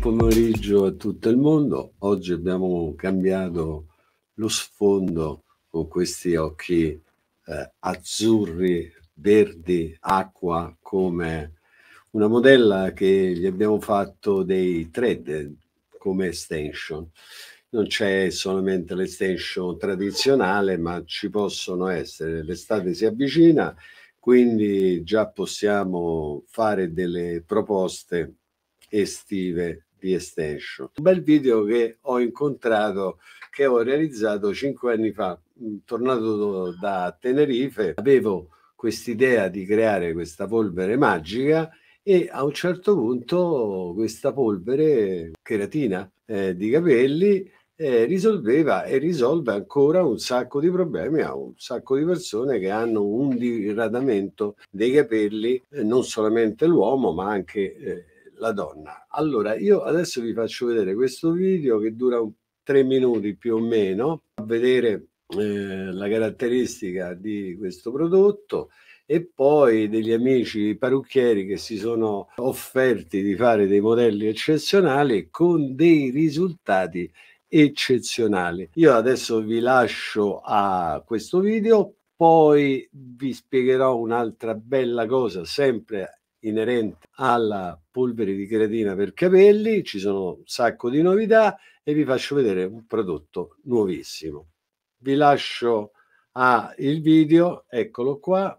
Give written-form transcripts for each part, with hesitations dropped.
pomeriggio a tutto il mondo. Oggi abbiamo cambiato lo sfondo con questi occhi azzurri, verdi, acqua, come una modella che gli abbiamo fatto dei thread come extension. Non c'è solamente l'extension tradizionale, ma ci possono essere. L'estate si avvicina, quindi già possiamo fare delle proposte estive di extension. Un bel video che ho incontrato, che ho realizzato 5 anni fa, tornato da Tenerife. Avevo quest'idea di creare questa polvere magica e a un certo punto questa polvere cheratina di capelli risolveva e risolve ancora un sacco di problemi a un sacco di persone che hanno un diradamento dei capelli, non solamente l'uomo ma anche la donna. Allora io adesso vi faccio vedere questo video che dura 3 minuti più o meno, a vedere la caratteristica di questo prodotto e poi degli amici parrucchieri che si sono offerti di fare dei modelli eccezionali con dei risultati eccezionali. Io adesso vi lascio a questo video, poi vi spiegherò un'altra bella cosa sempre inerente alla polvere di cheratina per capelli. Ci sono un sacco di novità e vi faccio vedere un prodotto nuovissimo. Vi lascio al video, eccolo qua.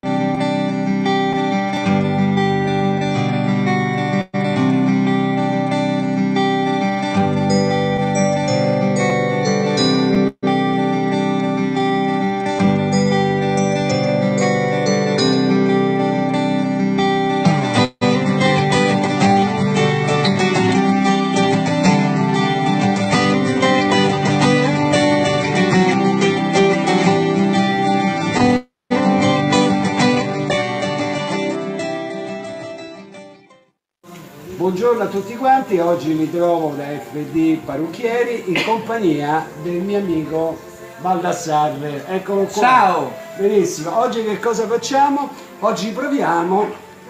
Buongiorno a tutti quanti, oggi mi trovo da FD Parrucchieri in compagnia del mio amico Baldassarre. Eccolo qua. Ciao! Benissimo, oggi che cosa facciamo? Oggi proviamo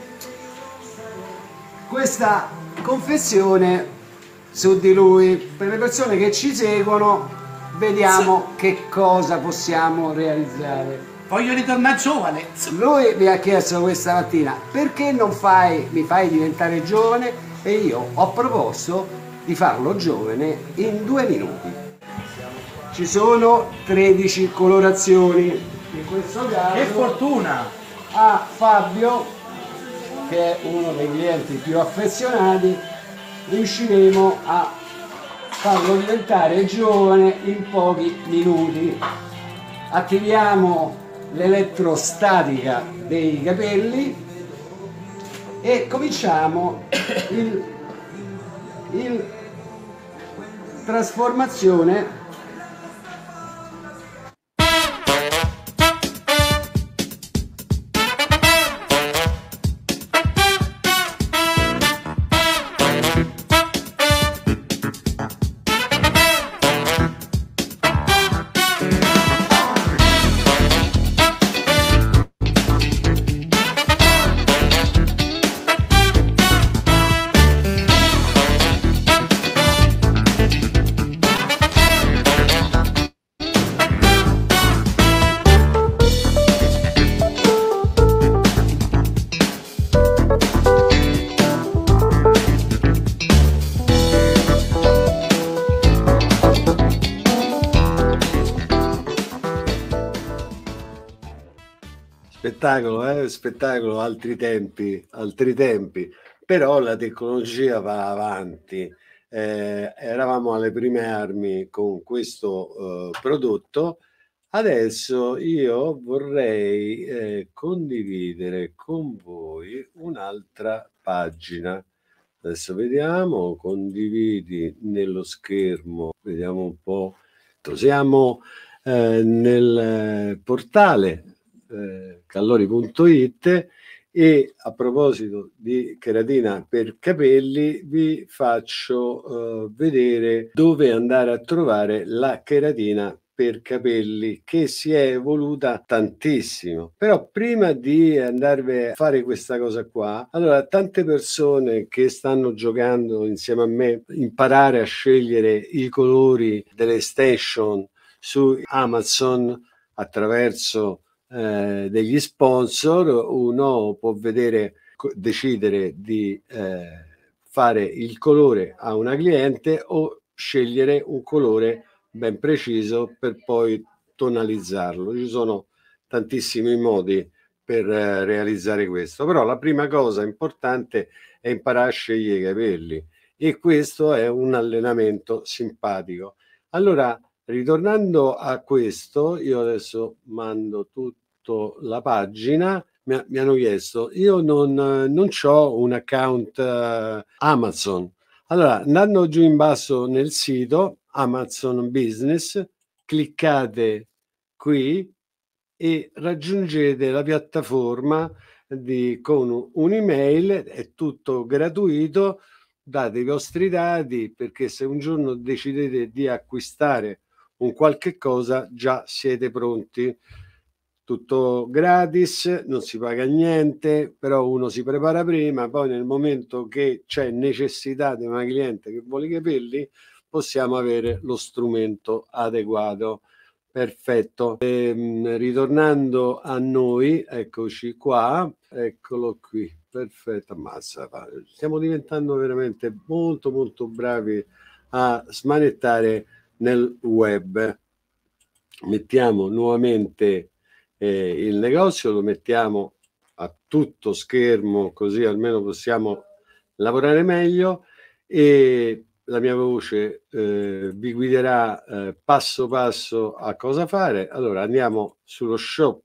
questa confezione su di lui. Per le persone che ci seguono vediamo che cosa possiamo realizzare. Voglio ritornare giovane. Lui mi ha chiesto questa mattina perché non mi fai diventare giovane, e io ho proposto di farlo giovane in 2 minuti. Ci sono 13 colorazioni, in questo caso Che fortuna! a Fabio, che è uno dei clienti più affezionati, riusciremo a farlo diventare giovane in pochi minuti. Attiviamo l'elettrostatica dei capelli e cominciamo il trasformazione . Spettacolo, spettacolo, altri tempi, però la tecnologia va avanti. Eravamo alle prime armi con questo prodotto, adesso io vorrei condividere con voi un'altra pagina. Adesso vediamo, condividi nello schermo, vediamo un po'. Siamo nel portale callori.it e a proposito di cheratina per capelli vi faccio vedere dove andare a trovare la cheratina per capelli che si è evoluta tantissimo. Però prima di andarvi a fare questa cosa qua, allora tante persone che stanno giocando insieme a me, imparare a scegliere i colori delle extension su Amazon attraverso degli sponsor, uno può vedere, decidere di fare il colore a una cliente o scegliere un colore ben preciso per poi tonalizzarlo. Ci sono tantissimi modi per realizzare questo, però la prima cosa importante è imparare a scegliere i capelli e questo è un allenamento simpatico. Allora, ritornando a questo, io adesso mando tutto la pagina. Mi hanno chiesto, io non ho un account Amazon. Allora, andando giù in basso nel sito Amazon Business, cliccate qui e raggiungete la piattaforma con un'email, è tutto gratuito, date i vostri dati perché se un giorno decidete di acquistare un qualche cosa già siete pronti. Tutto gratis, non si paga niente, però uno si prepara prima, poi nel momento che c'è necessità di una cliente che vuole i capelli, possiamo avere lo strumento adeguato. Perfetto. Ritornando a noi, eccoci qua, eccolo qui. Perfetto, ammazza. Stiamo diventando veramente molto molto bravi a smanettare nel web. Mettiamo nuovamente il negozio, lo mettiamo a tutto schermo così almeno possiamo lavorare meglio e la mia voce vi guiderà passo passo a cosa fare. Allora andiamo sullo shop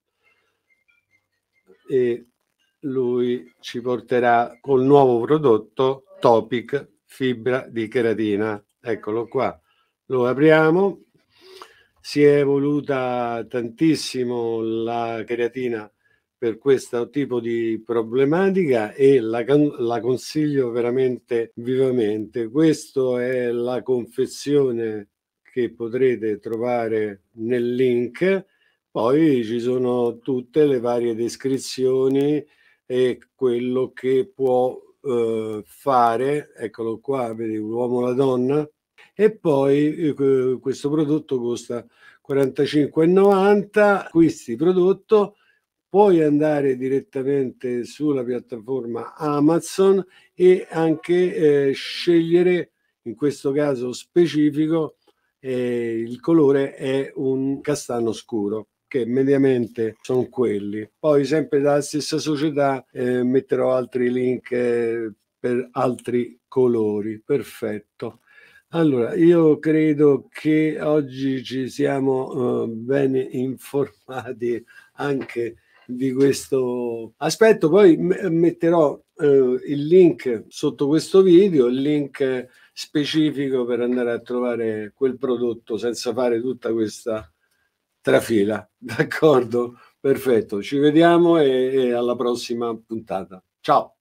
e lui ci porterà col nuovo prodotto Topic fibra di cheratina. Eccolo qua, lo apriamo. Si è evoluta tantissimo la cheratina per questo tipo di problematica e la consiglio veramente vivamente. Questa è la confezione che potrete trovare nel link, poi ci sono tutte le varie descrizioni e quello che può fare. Eccolo qua, vedi l'uomo e la donna. E poi questo prodotto costa 45,90. Acquisti prodotto, puoi andare direttamente sulla piattaforma Amazon e anche scegliere, in questo caso specifico, il colore è un castano scuro, che mediamente sono quelli. Poi sempre dalla stessa società metterò altri link per altri colori. Perfetto. Allora, io credo che oggi ci siamo bene informati anche di questo aspetto. Poi metterò il link sotto questo video, il link specifico per andare a trovare quel prodotto senza fare tutta questa trafila. D'accordo? Perfetto, ci vediamo e alla prossima puntata. Ciao!